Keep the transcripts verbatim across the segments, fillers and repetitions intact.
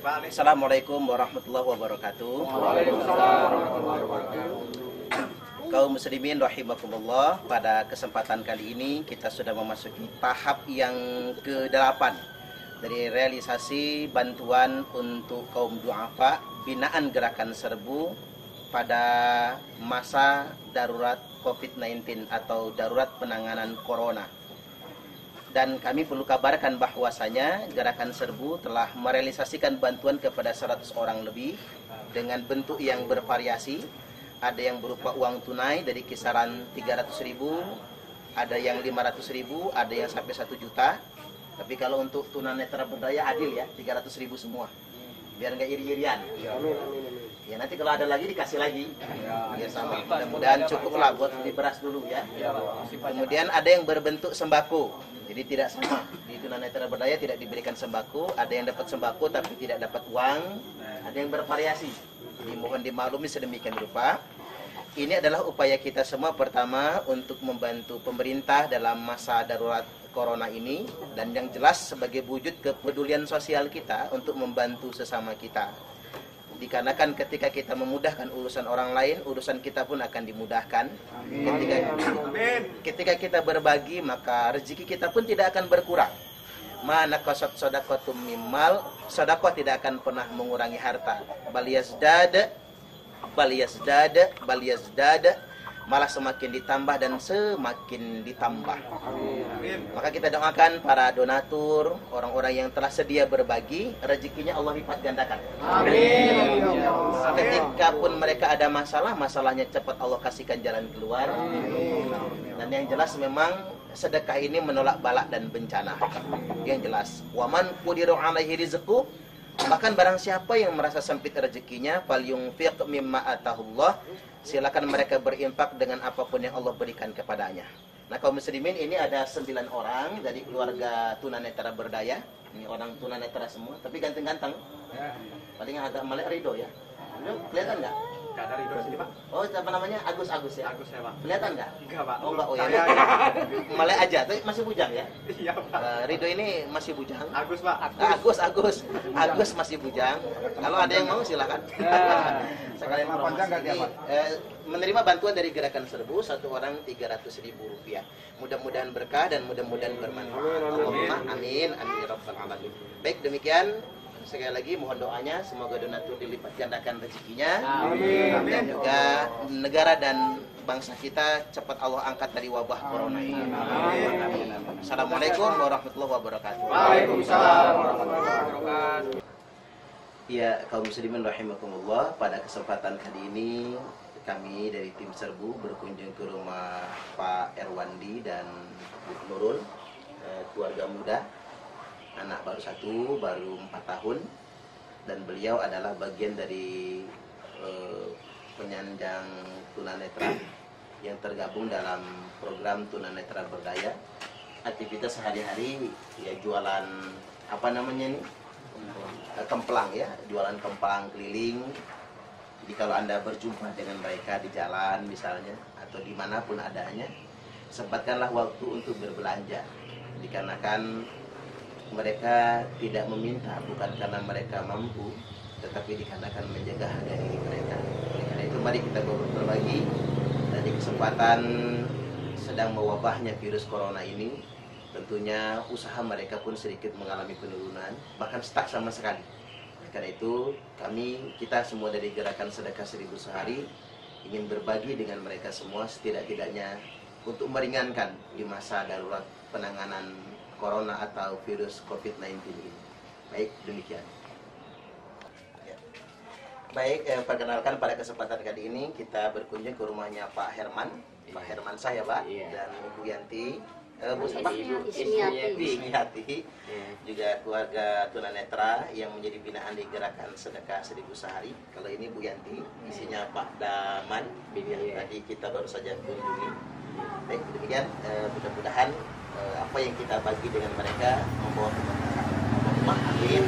Assalamualaikum warahmatullahi wabarakatuh. Kaum muslimin rahimakumullah, pada kesempatan kali ini kita sudah memasuki tahap yang kedelapan dari realisasi bantuan untuk kaum duafa binaan Gerakan Serbu pada masa darurat covid sembilan belas atau darurat penanganan corona. Dan kami perlu kabarkan bahwasanya Gerakan Serbu telah merealisasikan bantuan kepada seratus orang lebih dengan bentuk yang bervariasi. Ada yang berupa uang tunai dari kisaran tiga ratus ribu, ada yang lima ratus ribu, ada yang sampai satu juta. Tapi kalau untuk tunanetra berdaya adil ya, tiga ratus ribu semua. Biar nggak iri-irian. Ya nanti kalau ada lagi dikasih lagi. Biar sama. Mudah-mudahan cukuplah buat beli beras dulu ya. Kemudian ada yang berbentuk sembako. Jadi tidak sama. Di tunanetra berdaya tidak diberikan sembako, ada yang dapat sembako tapi tidak dapat uang, ada yang bervariasi. Jadi mohon dimaklumi sedemikian rupa. Ini adalah upaya kita semua pertama untuk membantu pemerintah dalam masa darurat corona ini, dan yang jelas sebagai wujud kepedulian sosial kita untuk membantu sesama kita. Dikarenakan ketika kita memudahkan urusan orang lain, urusan kita pun akan dimudahkan. Ketika, ketika kita berbagi, maka rezeki kita pun tidak akan berkurang. Mana qasat shadaqatum mimmal, sedekah tidak akan pernah mengurangi harta. Bal yazdad, bal yazdad, bal yazdad, malah semakin ditambah dan semakin ditambah. Maka kita doakan para donatur, orang-orang yang telah sedia berbagi, rezekinya Allah lipat gandakan. Amin. Ketika pun mereka ada masalah, masalahnya cepat Allah kasihkan jalan keluar. Dan yang jelas memang sedekah ini menolak balak dan bencana. Yang jelas, waman qudira alaihi rizqu, bahkan barang siapa yang merasa sempit rezekinya, falyunfiq mimma atahullah, silakan mereka berinfak dengan apapun yang Allah berikan kepadanya. Nah, kaum muslimin, ini ada sembilan orang dari keluarga tunanetra berdaya. Ini orang tunanetra semua, tapi ganteng-ganteng. Paling agak melek Ridho ya. Kelihatan nggak? Nggak ada Ridho sini, Pak. Oh, apa namanya? Agus Agus ya? Agus ya, Pak. Kelihatan nggak? Enggak, Pak. Oh, enggak. Oh ya. Saya, ya. Melek aja, tapi masih bujang ya? Iya, Pak. Uh, Ridho ini masih bujang. Agus, Pak. Agus. Ah, Agus, Agus, Agus masih bujang. Kalau ada yang mau silakan. Sekalian promosi. Eh, menerima bantuan dari Gerakan Serbu, satu orang tiga ratus ribu rupiah. Mudah-mudahan berkah dan mudah-mudahan bermanfaat. Allahumma amin, amin ya rabbal alamin. Baik, demikian. Sekali lagi mohon doanya, semoga donatur dilipat gandakan rezekinya. Amin. Dan juga negara dan bangsa kita cepat Allah angkat dari wabah corona ini. Amin. Assalamualaikum warahmatullahi wabarakatuh. Waalaikumsalam warahmatullahi wabarakatuh. Ya, kaum muslimin rahimakumullah, pada kesempatan kali ini kami dari tim Serbu berkunjung ke rumah Pak Erwandi dan Bu Nurul, keluarga muda, anak baru satu, baru empat tahun, dan beliau adalah bagian dari eh, penyandang tunanetra yang tergabung dalam program tunanetra berdaya. Aktivitas sehari-hari ya jualan apa namanya nih, kemplang ya, jualan kemplang keliling. Jadi kalau Anda berjumpa dengan mereka di jalan misalnya, atau dimanapun adanya, sempatkanlah waktu untuk berbelanja. Dikarenakan mereka tidak meminta bukan karena mereka mampu, tetapi dikarenakan menjaga harga diri mereka. Oleh karena itu mari kita berbagi. Dari kesempatan sedang mewabahnya virus corona ini, tentunya usaha mereka pun sedikit mengalami penurunan, bahkan stuck sama sekali. Oleh karena itu kami, kita semua dari Gerakan Sedekah Seribu Sehari ingin berbagi dengan mereka semua setidak-tidaknya untuk meringankan di masa darurat penanganan corona atau virus covid sembilan belas ini. Baik, demikian. Ya. Baik, eh, perkenalkan pada kesempatan kali ini kita berkunjung ke rumahnya Pak Herman. Iya. Pak Herman saya, Pak, iya. Dan Ibu Yanti, eh, Bu siapa? Ibu Ismiati. Ismiati, iya. Juga keluarga tunanetra yang menjadi binaan di Gerakan Sedekah Seribu Sehari. Kalau ini Bu Yanti, isinya Pak Daman, iya. Yang tadi kita baru saja kunjungi. Baik, demikian, eh, mudah-mudahan eh, apa yang kita bagi dengan mereka membawa keberkahan. Allahumma amin.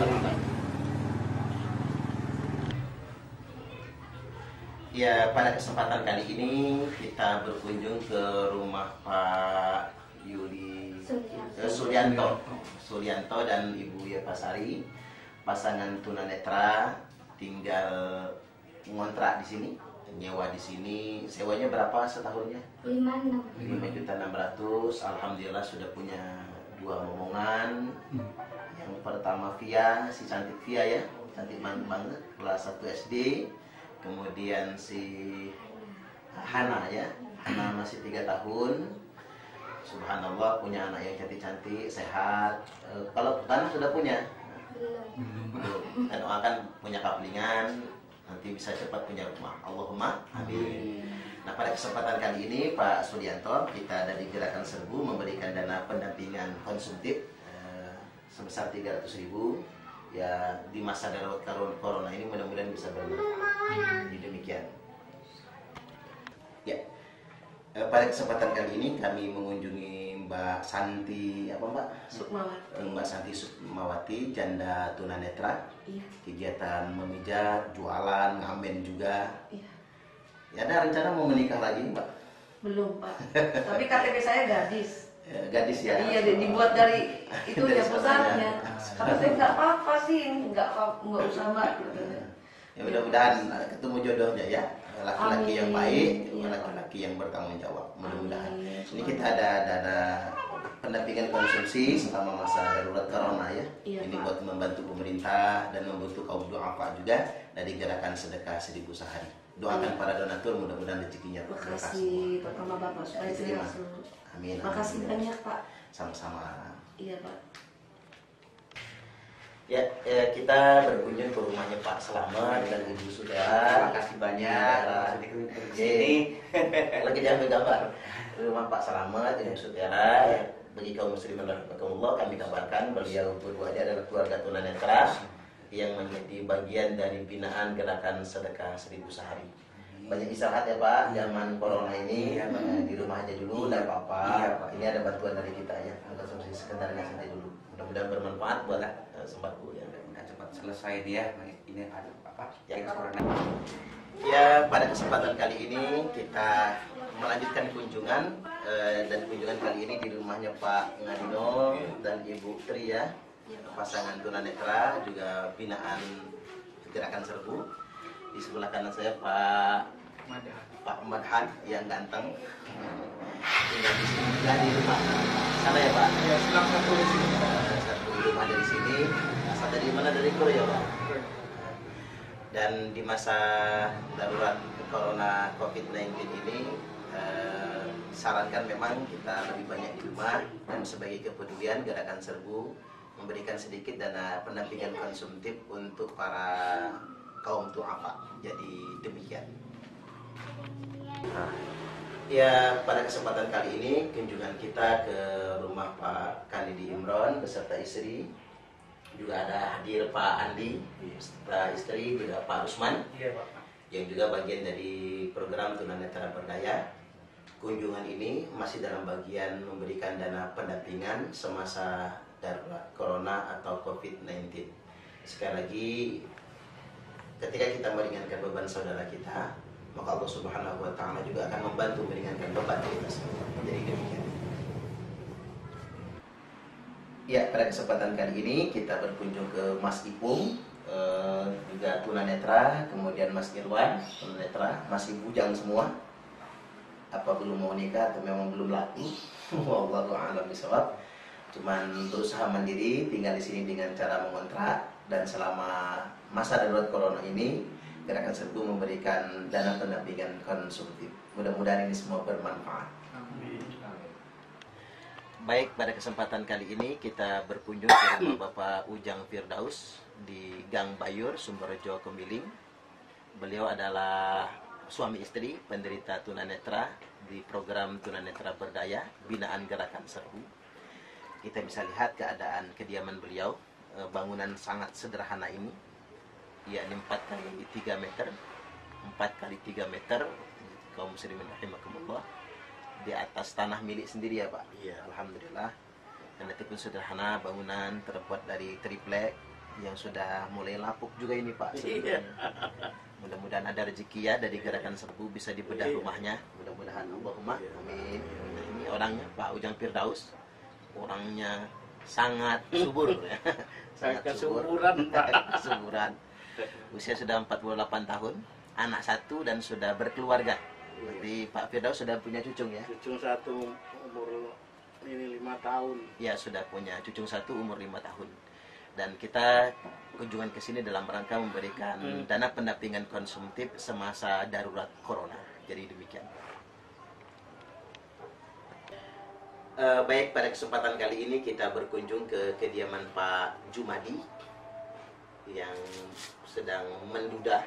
Ya, pada kesempatan kali ini kita berkunjung ke rumah Pak Yuli Suryanto, Suryanto dan Ibu Yepasari. pasangan tunanetra tinggal ngontrak di sini, nyewa di sini. Sewanya berapa setahunnya? lima juta enam ratus. Alhamdulillah sudah punya dua momongan. Yang pertama Via, si cantik Via ya, cantik banget, kelas satu S D. Kemudian si Hana ya, Hana masih tiga tahun. Subhanallah, punya anak yang cantik-cantik, sehat. E, kalau Hana sudah punya? Belum. Kita doakan punya kaplingan, nanti bisa cepat punya rumah. Allahumma amin. Nah, pada kesempatan kali ini Pak Sudianto, kita dari Gerakan Serbu memberikan dana pendampingan konsumtif eh, sebesar tiga ratus ribu. Ya, di masa darurat corona ini mudah-mudahan bisa bermanfaat. Jadi demikian. Ya. Pada kesempatan kali ini kami mengunjungi Mbak Santi apa Mbak? Sukmawati. Mbak Santi Sukmawati, janda tunanetra. Iya. Kegiatan memijat, jualan, ngamen juga. Iya. Ya, ada rencana mau menikah lagi Mbak? Belum Pak. Tapi K T P saya gadis. Ya, gadis ya? Iya, dibuat dari itu Dari ya pusatnya. sekolahnya. Kata saya nggak apa-apa sih, nggak apa- nggak usah Mbak. Gitu. Ya, mudah-mudahan ketemu jodohnya ya. Laki-laki yang Amin. baik, Iya. laki-laki yang bertanggung jawab. Mudah-mudahan. Amin. Ini kita ada dana pendampingan konsumsi selama masa darurat corona ya. Iya, Ini Pak. buat membantu pemerintah dan membantu kaum duafa juga dari gerakan sedekah seribu sehari. Doakan Amin. para donatur mudah-mudahan rezekinya berkah semua. Makasih pertama Bapak supaya saya Diterima. langsung. Amin. Makasih amin. banyak Pak. Sama-sama. Iya Pak. Ya, ya, kita berkunjung ke rumahnya Pak Selamat dan Ibu Saudara. Terima kasih banyak. Di Sini. lagi jangan gambar rumah Pak Selamat, Ibu Saudara. Ya, bagi kaum muslimin rahimakumullah, kami kabarkan beliau berduanya adalah keluarga tunanetra yang menjadi bagian dari binaan gerakan sedekah seribu sehari. Banyak istirahat ya Pak, zaman corona ini Iya, eh, di rumah aja dulu, Iya, tidak apa-apa. iya, Pak. Ini ada bantuan dari kita ya, konsumsi sekedarnya saja dulu. Mudah-mudahan bermanfaat buat eh, sembako ya. Udah cepat selesai dia. Ini ada apa? Ya. Yang corona. Ya, pada kesempatan kali ini kita melanjutkan kunjungan eh, dan kunjungan kali ini di rumahnya Pak Ngadino dan Ibu Tri ya, pasangan tunanetra juga binaan Gerakan Serbu. Di sebelah kanan saya Pak Pak Madhan yang ganteng tinggal di sini juga di rumah sana ya Pak. Ya, silang satu di sini. Eh, satu di rumah dari sini, asal dari mana, dari Korea Pak. Dan di masa darurat corona covid sembilan belas ini eh, sarankan memang kita lebih banyak di rumah, dan sebagai kepedulian Gerakan Serbu memberikan sedikit dana pendampingan konsumtif untuk para kaum duafa. Jadi demikian. Nah, ya, pada kesempatan kali ini kunjungan kita ke rumah Pak Kanidi Imron beserta istri. Juga ada hadir Pak Andi beserta istri, juga Pak Rusman Iya, Pak. yang juga bagian dari program Tunanetra Berdaya. Kunjungan ini masih dalam bagian memberikan dana pendampingan semasa darurat corona atau covid sembilan belas. Sekali lagi, ketika kita meringankan beban saudara kita, maka Allah Subhanahu wa Ta'ala juga akan membantu meringankan beban kita semua. Jadi demikian. Ya, pada kesempatan kali ini kita berkunjung ke Mas Ipung, eh, juga tunanetra, kemudian Mas Irwan, tunanetra, masih bujang semua. Apa belum mau nikah atau memang belum laku? Wallahu a'lam bishawab. Cuman berusaha mandiri, tinggal di sini dengan cara mengontrak, dan selama masa darurat corona ini Gerakan Serbu memberikan dana pendampingan konsumtif. Mudah-mudahan ini semua bermanfaat. Amin. Baik, pada kesempatan kali ini kita berkunjung ke rumah Bapak Ujang Firdaus di Gang Bayur, Sumberjo, Kemiling. Beliau adalah suami istri penderita tunanetra di program Tunanetra Berdaya binaan Gerakan Serbu. Kita bisa lihat keadaan kediaman beliau, bangunan sangat sederhana ini, yakni empat kali tiga meter, empat kali tiga meter, kaum muslimin rahimakumullah, di atas tanah milik sendiri ya Pak. Iya, alhamdulillah. Dan itu pun sederhana, bangunan terbuat dari triplek yang sudah mulai lapuk juga ini Pak. Iya. Mudah-mudahan ada rezeki ya dari Gerakan Serbu bisa dibedah rumahnya. Mudah-mudahan, Allahumma amin. Ini orangnya Pak Ujang Firdaus, orangnya sangat subur ya. Sangat subur. Kesuburan, Pak. Kesuburan. Usia sudah empat puluh delapan tahun, anak satu dan sudah berkeluarga. Berarti Pak Firdaus sudah punya cucung ya? Cucung satu umur ini lima tahun. Ya, sudah punya cucung satu umur lima tahun. Dan kita kunjungan ke sini dalam rangka memberikan Hmm. dana pendampingan konsumtif semasa darurat corona. Jadi demikian. Eh, baik, pada kesempatan kali ini kita berkunjung ke kediaman Pak Jumadi yang sedang menduda,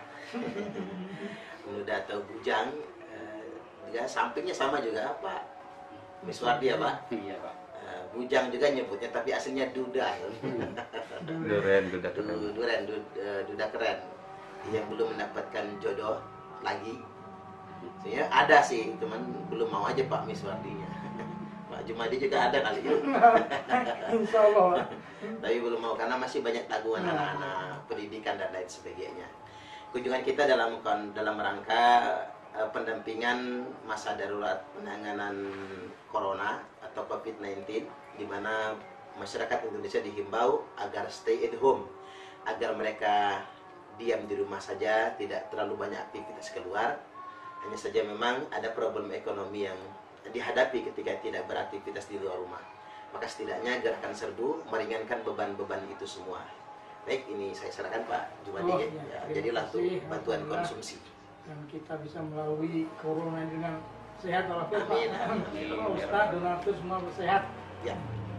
menduda atau bujang. Eh, juga sampingnya sama juga Pak Miswardi ya Pak. Iya Pak. Eh, bujang juga nyebutnya, tapi aslinya duda. Duren, duda Du- keren. Duren, du- eh, duda keren yang belum mendapatkan jodoh lagi. Sebenarnya ada sih, cuman belum mau aja Pak Miswardinya. Pak Jumadi juga ada kali ya. Insya Allah. Tapi belum mau karena masih banyak tanggungan anak-anak, pendidikan dan lain sebagainya. Kunjungan kita dalam kon- dalam rangka eh, pendampingan masa darurat penanganan corona atau covid sembilan belas, di mana masyarakat Indonesia dihimbau agar stay at home, agar mereka diam di rumah saja, tidak terlalu banyak aktivitas keluar. Hanya saja memang ada problem ekonomi yang dihadapi ketika tidak beraktivitas di luar rumah. Maka setidaknya gerakan serbu meringankan beban-beban itu semua. Baik, ini saya serahkan Pak Jumadi. Oh, ya. ya. Ya, Terima jadilah untuk kasih. bantuan Alhamdulillah. konsumsi. Dan kita bisa melalui corona dengan sehat walafiat Pak. Amin, amin. Semua Ustaz, donatur semua sehat. Ya.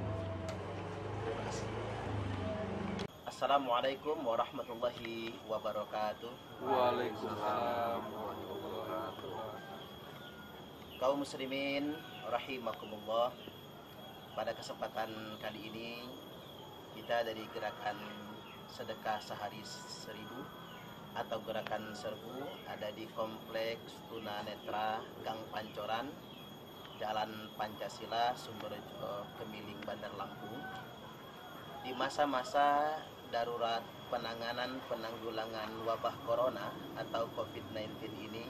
Terima kasih. Assalamualaikum warahmatullahi wabarakatuh. Waalaikumsalam warahmatullahi wabarakatuh. Kaum muslimin rahimakumullah. Pada kesempatan kali ini kita dari gerakan sedekah sehari seribu atau gerakan serbu ada di kompleks tunanetra Gang Pancoran, Jalan Pancasila, Sumberjo, Kemiling, Bandar Lampung. Di masa-masa darurat penanganan penanggulangan wabah corona atau covid sembilan belas ini,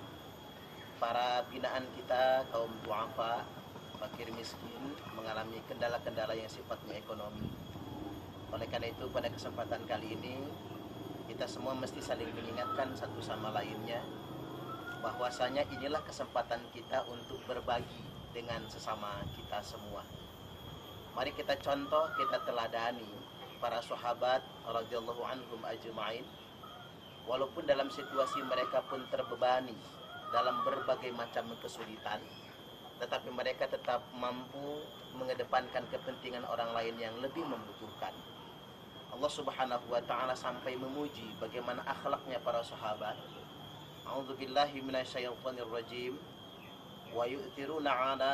para binaan kita kaum duafa, fakir miskin mengalami kendala-kendala yang sifatnya ekonomi. Oleh karena itu pada kesempatan kali ini kita semua mesti saling mengingatkan satu sama lainnya bahwasanya inilah kesempatan kita untuk berbagi dengan sesama kita semua. Mari kita contoh, kita teladani para sahabat radhiyallahu anhum ajma'in. Walaupun dalam situasi mereka pun terbebani dalam berbagai macam kesulitan, tetapi mereka tetap mampu mengedepankan kepentingan orang lain yang lebih membutuhkan. Allah Subhanahu wa taala sampai memuji bagaimana akhlaknya para sahabat. A'udzubillahi minasyaitonir rajim. Wa yu'thiruna 'ala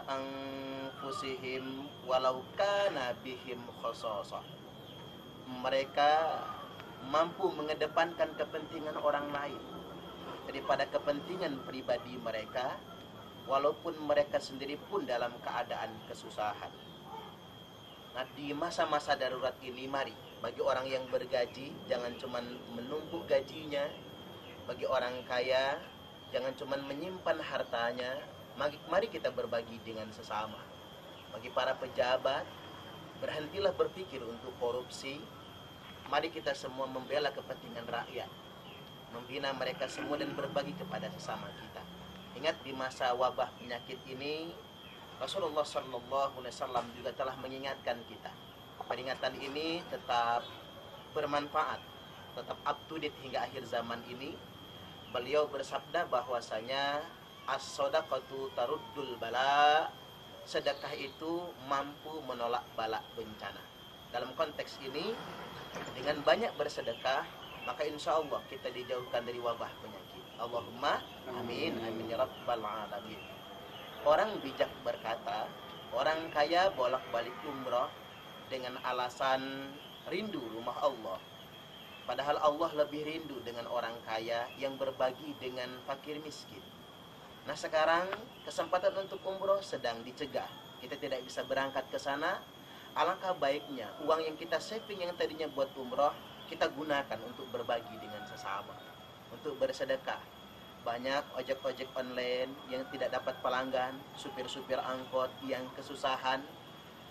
anfusihim walau kana bihim khasasah. Mereka mampu mengedepankan kepentingan orang lain daripada kepentingan pribadi mereka, walaupun mereka sendiri pun dalam keadaan kesusahan. Nah, di masa-masa darurat ini, mari bagi orang yang bergaji jangan cuma menumpuk gajinya, bagi orang kaya jangan cuma menyimpan hartanya. Mari, mari kita berbagi dengan sesama. Bagi para pejabat, berhentilah berpikir untuk korupsi. Mari kita semua membela kepentingan rakyat, membina mereka semua dan berbagi kepada sesama kita. Ingat, di masa wabah penyakit ini Rasulullah Sallallahu Alaihi Wasallam juga telah mengingatkan kita. Peringatan ini tetap bermanfaat, tetap up to date hingga akhir zaman ini. Beliau bersabda bahwasanya as-shadaqatu taruddul bala, sedekah itu mampu menolak bala bencana. Dalam konteks ini, dengan banyak bersedekah, maka insya Allah kita dijauhkan dari wabah penyakit. Allahumma amin, amin ya rabbal alamin. Orang bijak berkata, orang kaya bolak-balik umrah dengan alasan rindu rumah Allah. Padahal Allah lebih rindu dengan orang kaya yang berbagi dengan fakir miskin. Nah, sekarang kesempatan untuk umroh sedang dicegah. Kita tidak bisa berangkat ke sana. Alangkah baiknya uang yang kita saving yang tadinya buat umroh, kita gunakan untuk berbagi dengan sesama, untuk bersedekah. Banyak ojek-ojek online yang tidak dapat pelanggan, supir-supir angkot yang kesusahan.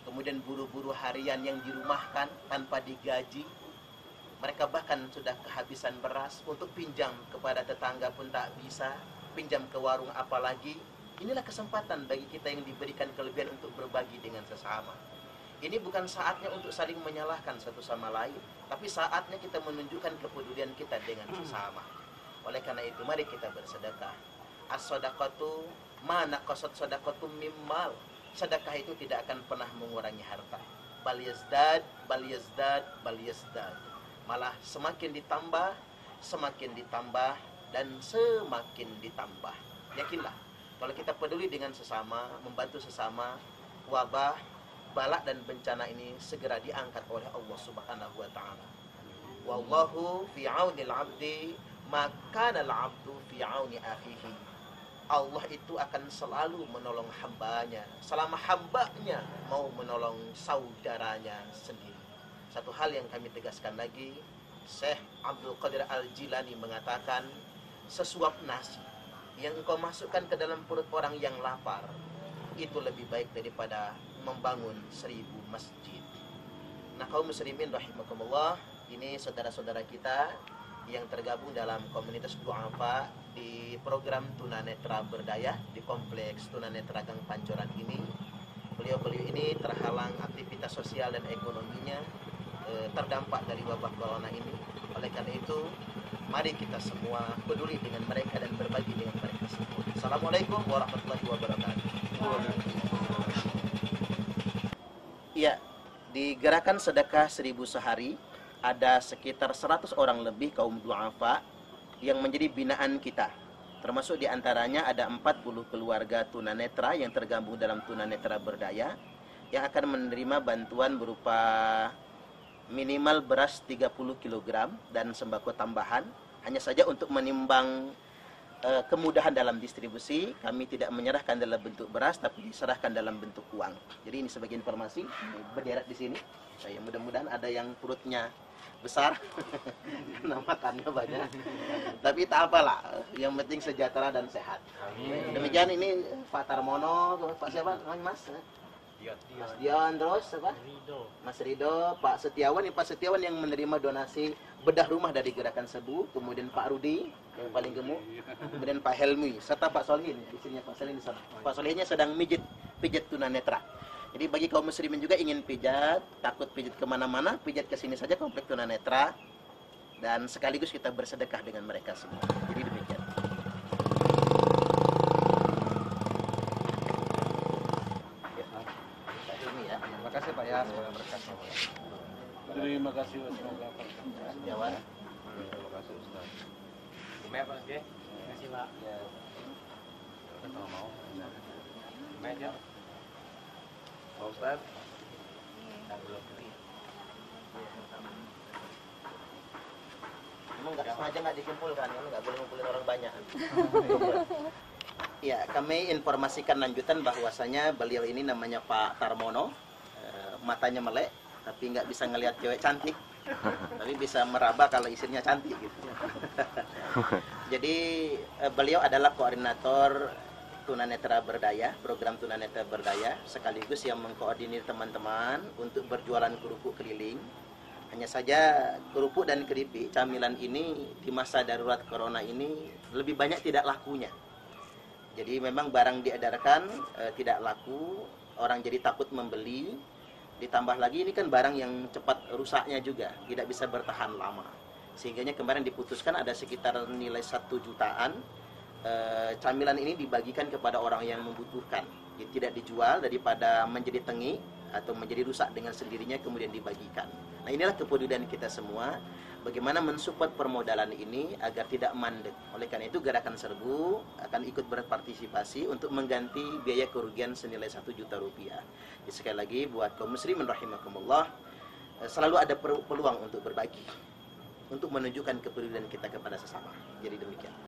kemudian buruh-buruh harian yang dirumahkan tanpa digaji. Mereka bahkan sudah kehabisan beras, untuk pinjam kepada tetangga pun tak bisa, pinjam ke warung apalagi. Inilah kesempatan bagi kita yang diberikan kelebihan untuk berbagi dengan sesama. Ini bukan saatnya untuk saling menyalahkan satu sama lain, tapi saatnya kita menunjukkan kepedulian kita dengan sesama. Oleh karena itu, mari kita bersedekah. As-sadaqatu ma naqasat sadaqatum mimmal. Sedekah itu tidak akan pernah mengurangi harta. Bal yazdad, bal yazdad, bal yazdad. Malah semakin ditambah, semakin ditambah, dan semakin ditambah. Yakinlah, kalau kita peduli dengan sesama, membantu sesama, wabah, balak dan bencana ini segera diangkat oleh Allah Subhanahu wa taala. Wallahu fi 'aunil 'abdi ma kana al-'abdu fi 'auni akhihi. Allah itu akan selalu menolong hambanya selama hambanya mau menolong saudaranya sendiri. Satu hal yang kami tegaskan lagi, Syekh Abdul Qadir Al-Jilani mengatakan, sesuap nasi yang engkau masukkan ke dalam perut orang yang lapar, itu lebih baik daripada membangun seribu masjid. Nah, kaum muslimin rahimakumullah, ini saudara-saudara kita yang tergabung dalam komunitas du'afa di program Tunanetra Berdaya di kompleks Tunanetra Gang Pancoran ini. Beliau-beliau ini terhalang aktivitas sosial dan ekonominya, eh, terdampak dari wabah corona ini. Oleh karena itu, mari kita semua peduli dengan mereka dan berbagi dengan mereka semua. Assalamualaikum warahmatullahi wabarakatuh. Iya, di gerakan sedekah seribu sehari ada sekitar seratus orang lebih kaum du'afa yang menjadi binaan kita. Termasuk diantaranya ada empat puluh keluarga tunanetra yang tergabung dalam Tunanetra Berdaya yang akan menerima bantuan berupa minimal beras tiga puluh kilogram dan sembako tambahan. Hanya saja untuk menimbang uh, kemudahan dalam distribusi, kami tidak menyerahkan dalam bentuk beras, tapi diserahkan dalam bentuk uang. Jadi ini sebagai informasi, berderet di sini. Saya mudah-mudahan ada yang perutnya besar, karena makannya banyak. Tapi tak apalah, yang penting sejahtera dan sehat. Amin. Demikian ini Pak Tarmono, Pak siapa? Mas? Mas Dion, terus apa? Mas Rido, Pak Setiawan, ini Pak Setiawan yang menerima donasi bedah rumah dari Gerakan Sebu, kemudian Pak Rudi yang paling gemuk, kemudian Pak Helmi, serta Pak Solihin, istrinya Pak Solihin di sana. Pak Solihinnya sedang mijit, pijat tunanetra. Jadi bagi kaum muslimin juga ingin pijat, takut pijat kemana-mana, pijat ke sini saja komplek tunanetra, dan sekaligus kita bersedekah dengan mereka semua. Jadi demikian. Terima kasih Pak ya, semoga berkah. Terima kasih, semoga berkah. Jawan. Terima kasih Ustaz. Gimana Pak? Terima kasih Pak. Ya. Kalau mau. Meja. Pak Ustaz. Emang nggak sengaja nggak dikumpulkan, kan nggak boleh ngumpulin orang banyak. Ya, kami informasikan lanjutan bahwasanya beliau ini namanya Pak Tarmono, e, matanya melek, tapi nggak bisa ngelihat cewek cantik, tapi bisa meraba kalau istrinya cantik gitu. Jadi e, beliau adalah koordinator Tunanetra Berdaya, program Tunanetra Berdaya, sekaligus yang mengkoordinir teman-teman untuk berjualan kerupuk keliling. Hanya saja kerupuk dan keripik, camilan ini di masa darurat corona ini lebih banyak tidak lakunya. Jadi memang barang diedarkan e, tidak laku, orang jadi takut membeli. Ditambah lagi ini kan barang yang cepat rusaknya juga, tidak bisa bertahan lama. Sehingga kemarin diputuskan ada sekitar nilai satu jutaan. E, camilan ini dibagikan kepada orang yang membutuhkan. Jadi tidak dijual daripada menjadi tengik atau menjadi rusak dengan sendirinya kemudian dibagikan. Nah, inilah kepedulian kita semua, bagaimana mensupport permodalan ini agar tidak mandek. Oleh karena itu Gerakan Serbu akan ikut berpartisipasi untuk mengganti biaya kerugian senilai satu juta rupiah. Jadi, sekali lagi buat kaum muslimin rahimakumullah, selalu ada peluang untuk berbagi, untuk menunjukkan kepedulian kita kepada sesama. Jadi demikian.